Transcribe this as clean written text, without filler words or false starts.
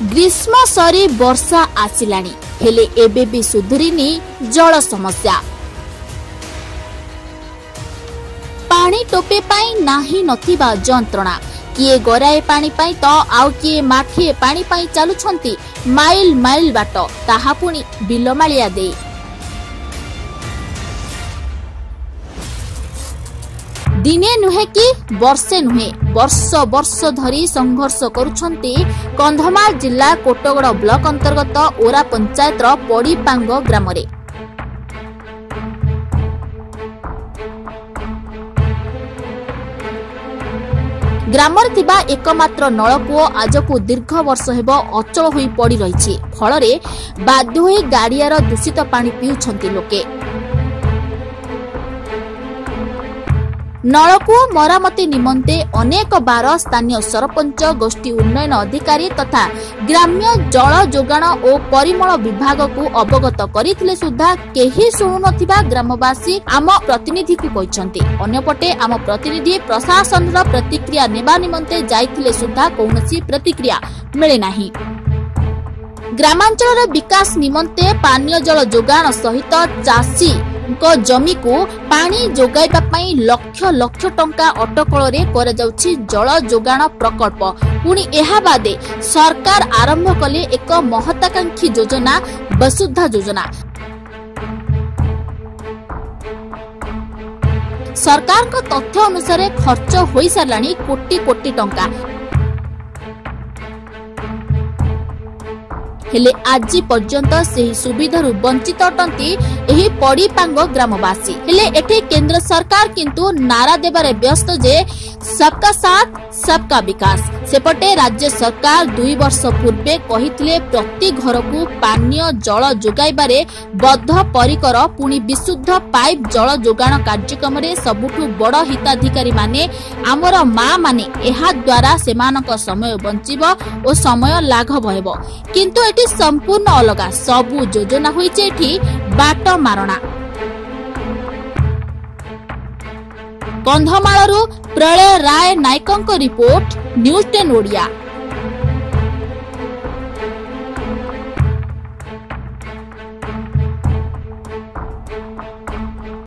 ग्रीष्म सरी वर्षा आसिलाणी हेले एबे भी सुधुरीनी जल समस्या। पानी टोपे पाई नाही नथिबा जंत्रणा। किए गराए पानी पाई तो आउ किए माठिए पानी पाई चालुछंती माइल माइल बाट ताहा पुणी बिलमालिया दे। दिने नुहे कि वर्षे नुहे वर्ष वर्ष धरी संघर्ष करुछंती कंधमाल जिला कोटगड़ ब्लॉक अंतर्गत ओरा पंचायत पड़ीपांग ग्राम रे। ग्राम थिबा एकमात्र नलकूओ आजकू दीर्घ वर्ष हेबो अचल होई पड़ी रहिछि। फलरे बाध्य होई गाड़ियार दूषित पानी पिउछंती लोके। नलकूओ मरामती निमंते अनेक बार स्थानीय सरपंच गोष्ठी उन्नयन अधिकारी तथा ग्राम्य जल जोगाण और परिमल विभाग को अवगत करिथिले सुद्धा केही सुनु नथिबा ग्रामवासी आम प्रतिनिधि को कहिसंती। अन्यपटे आम प्रतिनिधि प्रशासन रो प्रतिक्रिया नेबा निमंते जाइथिले सुद्धा कोनोसी प्रतिक्रिया मिले नाही। ग्रामांचल विकास निमंते पानीय जल जोगाण सहित चासी जमी को पानी जोगाइबा पई लक्ष लक्ष टंका अटकल रे कर जाउछि जल जोगाण प्रकल्प। पुणी एहा बादे सरकार आरंभ कले एक महत्वाकांक्षी योजना वसुधा योजना। सरकार को तथ्य अनुसार खर्च होई सारलानी कोटी कोटी टंका। हेले आज पर्यंत सेही सुविधारु वंचित अटंती एही पड़ीपांग ग्रामवासी। हेले एठी केंद्र सरकार किंतु नारा देबारे व्यस्त जे सबका साथ सबका विकास। सेपटे राज्य सरकार 2 वर्ष पूर्वे कहिथिले प्रति घर को पानीय जल जोगाइबारे बद्ध परिकर। पुणी विशुद्ध पाइप जल जोगाण कार्यक्रम रे सबुठु बड़ हिताधिकारी माने आमर मां माने। एहा द्वारा सेमानक समय बंचिबो ओ समय लाघव हेबो। किंतु एठी संपूर्ण अलगा सबु योजना होइছে एठी बाट मारणा। कंधमालरू प्रलय राय नायकंक रिपोर्ट न्यूज 10 ओडिया।